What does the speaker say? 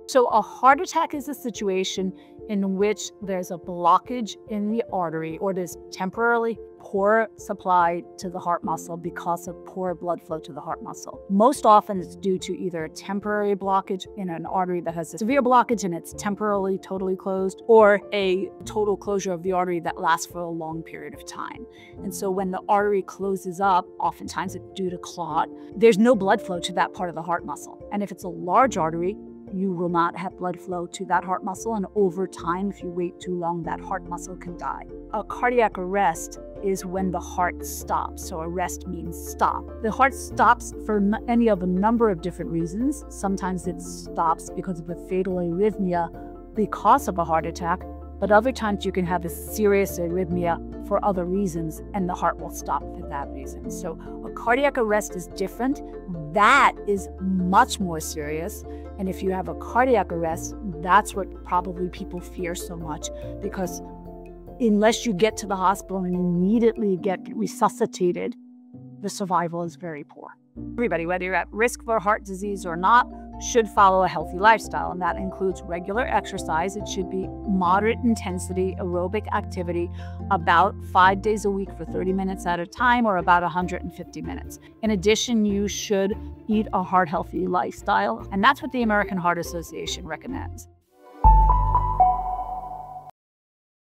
So a heart attack is a situation in which there's a blockage in the artery, or there's temporarily poor supply to the heart muscle because of poor blood flow to the heart muscle. Most often it's due to either a temporary blockage in an artery that has a severe blockage and it's temporarily totally closed, or a total closure of the artery that lasts for a long period of time. And so when the artery closes up, oftentimes it's due to clot, there's no blood flow to that part of the heart muscle. And if it's a large artery, you will not have blood flow to that heart muscle, and over time, if you wait too long, that heart muscle can die. A cardiac arrest is when the heart stops. So arrest means stop. The heart stops for any of a number of different reasons. Sometimes it stops because of a fatal arrhythmia because of a heart attack, but other times you can have a serious arrhythmia for other reasons and the heart will stop for that reason. So a cardiac arrest is different. That is much more serious. And if you have a cardiac arrest, that's what probably people fear so much, because unless you get to the hospital and immediately get resuscitated, the survival is very poor. Everybody, whether you're at risk for heart disease or not, should follow a healthy lifestyle, and that includes regular exercise. It should be moderate intensity aerobic activity, about 5 days a week for 30 minutes at a time, or about 150 minutes. In addition, you should eat a heart-healthy lifestyle, and that's what the American Heart Association recommends.